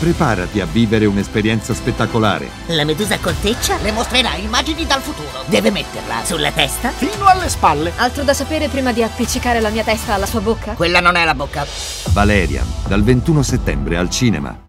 Preparati a vivere un'esperienza spettacolare. La medusa conteggia? Le mostrerà immagini dal futuro. Deve metterla Sulla testa? fino alle spalle. Altro da sapere prima di appiccicare la mia testa alla sua bocca? Quella non è la bocca. Valerian, dal 21 settembre al cinema.